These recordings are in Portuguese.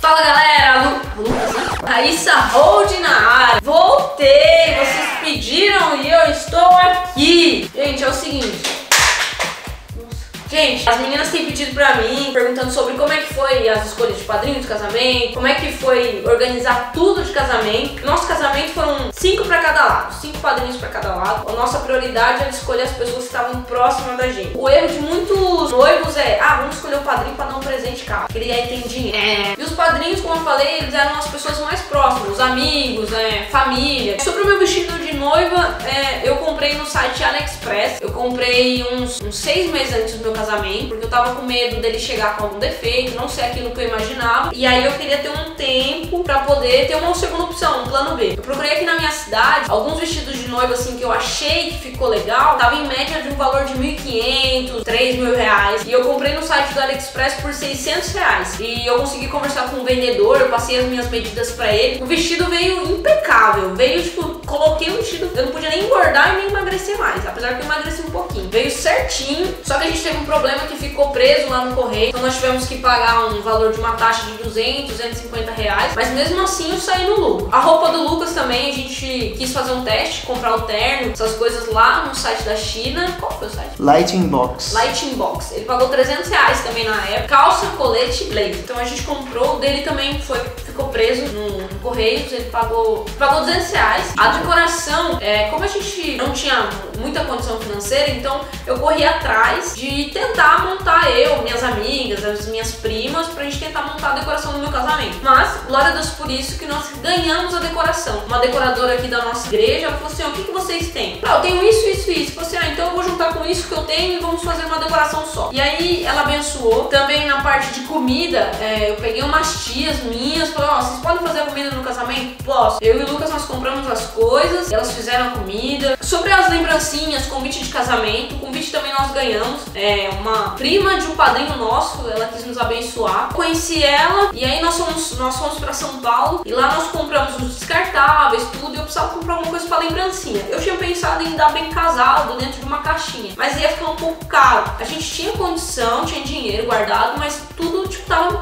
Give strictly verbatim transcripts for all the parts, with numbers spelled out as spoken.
Fala galera, Lu... Lucas, né? Raíssa Hold na área. Voltei, vocês pediram e eu estou aqui. Gente, é o seguinte. Gente, as meninas têm pedido pra mim, perguntando sobre como é que foi as escolhas de padrinho de casamento, como é que foi organizar tudo de casamento. Nosso casamento foram cinco pra cada lado, cinco padrinhos pra cada lado. A nossa prioridade era escolher as pessoas que estavam próximas da gente. O erro de muitos noivos é, ah, vamos escolher o padrinho pra dar um presente caro, porque ele aí tem dinheiro. É. E os padrinhos, como eu falei, eles eram as pessoas mais próximas, os amigos, né, família. Sobre o meu vestido de noiva, é, eu comprei no site AliExpress. Eu comprei uns, uns seis meses antes do meu casamento, porque eu tava com medo dele chegar com algum defeito, não ser aquilo que eu imaginava. E aí eu queria ter um tempo pra poder ter uma segunda opção, um plano B. Eu procurei aqui na minha cidade alguns vestidos de noiva assim que eu achei que ficou legal, tava em média de um valor de mil e quinhentos, três mil reais. E eu comprei no site do AliExpress por seiscentos reais. E eu consegui conversar com o vendedor, eu passei as minhas medidas pra ele. O vestido veio impecável, veio tipo, coloquei o vestido, eu não podia nem engordar e nem emagrecer mais, apesar que eu emagreci um pouquinho. Veio certinho, só que a gente teve um problema que ficou preso lá no correio, então nós tivemos que pagar um valor de uma taxa de duzentos, duzentos e cinquenta reais, mas mesmo assim eu saí no lucro. A roupa do Lucas também, a gente quis fazer um teste, comprar o terno, essas coisas lá no site da China. Qual foi o site? Lighting Box. Lighting Box. Ele pagou trezentos reais também na época. Calça, colete e blazer. Então a gente comprou, o dele também foi, ficou preso no, no Correios, ele pagou, pagou duzentos reais. A decoração, é, como a gente não tinha muita condição financeira, então eu corri atrás de tentar montar eu, minhas amigas, as minhas primas, pra gente tentar montar a decoração do meu casamento. Mas, glória a Deus por isso que nós ganhamos a decoração. Uma decoradora aqui da nossa igreja, ela falou assim, o que, que vocês têm? Ah, eu tenho isso, isso e isso. Eu falei assim, ah, então eu vou juntar com isso que eu tenho e vamos fazer uma decoração só. E aí, ela abençoou. Também na parte de comida, é, eu peguei umas tias minhas, falei, ó, oh, vocês podem fazer a comida no casamento? Posso. Eu e o Lucas, nós compramos as coisas, elas fizeram a comida. Sobre as lembrancinhas, convite de casamento, o convite também nós ganhamos. É, uma prima de um padrinho nosso, ela quis nos abençoar. Conheci ela e aí nós fomos, nós fomos pra São Paulo e lá nós compramos os descartáveis, tudo, e eu precisava comprar alguma coisa pra lembrancinha. Eu tinha pensado em dar bem casado dentro de uma caixinha, mas ia ficar um pouco caro. A gente tinha condição, tinha dinheiro guardado, mas tudo tipo tava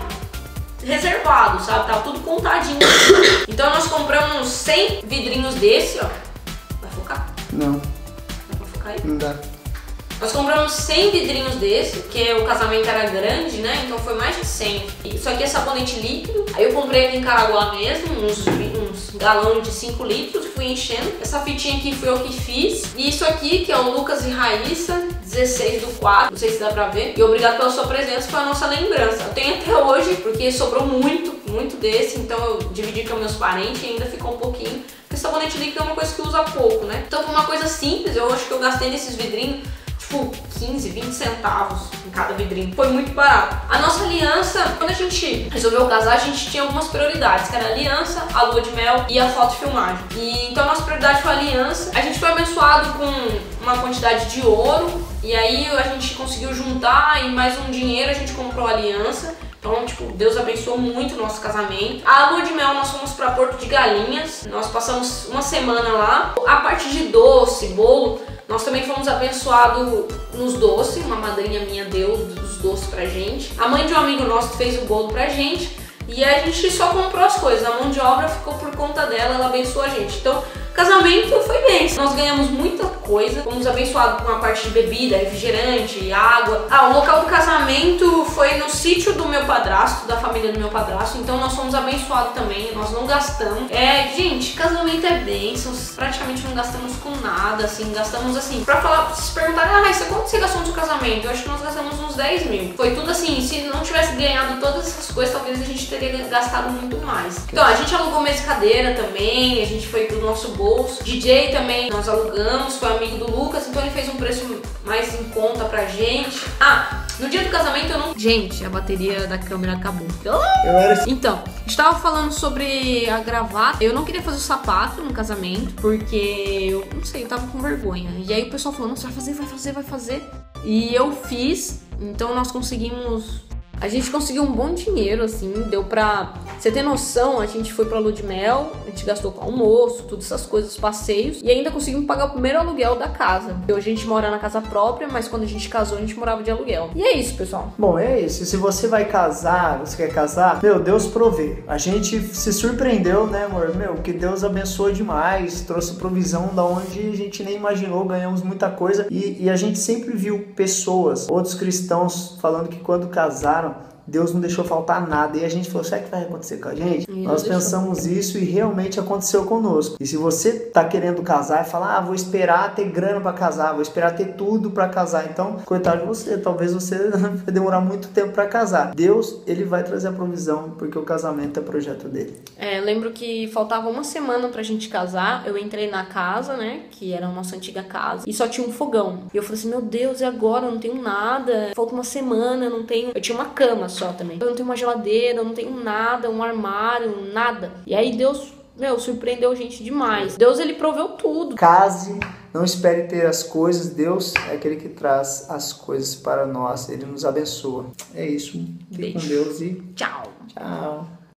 reservado, sabe? Tava tudo contadinho. Então nós compramos cem vidrinhos desse, ó. Vai focar? Não. Dá pra focar aí? Não dá. Nós compramos cem vidrinhos desse, porque o casamento era grande, né? Então foi mais de cem. Isso aqui é sabonete líquido. Aí eu comprei aqui em Caraguá mesmo, uns, uns galões de cinco litros, fui enchendo. Essa fitinha aqui foi eu que fiz. E isso aqui, que é o Lucas e Raíssa, dezesseis do quatro, não sei se dá pra ver. E obrigado pela sua presença, foi a nossa lembrança. Eu tenho até hoje, porque sobrou muito, muito desse, então eu dividi com meus parentes e ainda ficou um pouquinho. Porque sabonete líquido é uma coisa que usa pouco, né? Então foi uma coisa simples, eu acho que eu gastei nesses vidrinhos tipo quinze, vinte centavos em cada vidrinho. Foi muito barato. A nossa aliança, quando a gente resolveu casar, a gente tinha algumas prioridades, que era a aliança, a lua de mel e a foto filmagem. E então a nossa prioridade foi a aliança. A gente foi abençoado com uma quantidade de ouro e aí a gente conseguiu juntar e mais um dinheiro a gente comprou a aliança. Então, tipo, Deus abençoou muito o nosso casamento. A lua de mel nós fomos para Porto de Galinhas. Nós passamos uma semana lá. A parte de doce, bolo, nós também fomos abençoados nos doces. Uma madrinha minha deu os doces pra gente. A mãe de um amigo nosso fez o bolo pra gente. E a gente só comprou as coisas. A mão de obra ficou por conta dela, ela abençoou a gente. Então, casamento foi bem. Nós ganhamos muita coisa. Fomos abençoados com a parte de bebida, refrigerante, água. Ah, o local do casamento foi no sítio do meu padrasto, da família do meu padrasto. Então nós fomos abençoados também. Nós não gastamos. É, gente, casamento é bênçãos. Praticamente não gastamos com nada, assim. Gastamos assim. Pra falar, pra se perguntarem, ah, Raíssa, quanto você gastou no seu casamento? Eu acho que nós gastamos uns dez mil. Foi tudo assim. Se não tivesse ganhado todas essas coisas, talvez a gente teria gastado muito mais. Então, a gente alugou mesa e cadeira também. A gente foi pro nosso bolso. D J também nós alugamos, foi amigo do Lucas, então ele fez um preço mais em conta pra gente. Ah, no dia do casamento eu não... Gente, a bateria da câmera acabou. Eu era... Então, a gente tava falando sobre a gravata. Eu não queria fazer o sapato no casamento, porque eu não sei, eu tava com vergonha. E aí o pessoal falou, não, você vai fazer, vai fazer, vai fazer. E eu fiz, então nós conseguimos... A gente conseguiu um bom dinheiro, assim, deu pra Você tem noção, a gente foi pra lua de mel, a gente gastou com almoço, todas essas coisas, passeios, e ainda conseguimos pagar o primeiro aluguel da casa. Hoje a gente mora na casa própria, mas quando a gente casou, a gente morava de aluguel. E é isso, pessoal. Bom, é isso. E se você vai casar, você quer casar, meu, Deus provê. A gente se surpreendeu, né, amor? Meu, que Deus abençoou demais, trouxe provisão da onde a gente nem imaginou, ganhamos muita coisa. E, e a gente sempre viu pessoas, outros cristãos, falando que quando casaram, Deus não deixou faltar nada. E a gente falou, será que vai acontecer com a gente? E Nós pensamos isso e realmente aconteceu conosco. E se você tá querendo casar e falar, ah, vou esperar ter grana pra casar, vou esperar ter tudo pra casar. Então, coitado de você, talvez você vai demorar muito tempo pra casar. Deus, ele vai trazer a provisão, porque o casamento é projeto dele. É, lembro que faltava uma semana pra gente casar, eu entrei na casa, né, que era a nossa antiga casa, e só tinha um fogão. E eu falei assim, meu Deus, e agora? Eu não tenho nada, falta uma semana, eu não tenho... Eu tinha uma cama só também. Eu não tenho uma geladeira, eu não tenho nada, um armário, nada. E aí Deus, meu, surpreendeu a gente demais. Deus, ele proveu tudo. Case, não espere ter as coisas. Deus é aquele que traz as coisas para nós. Ele nos abençoa. É isso. Fique com Deus e tchau. Tchau.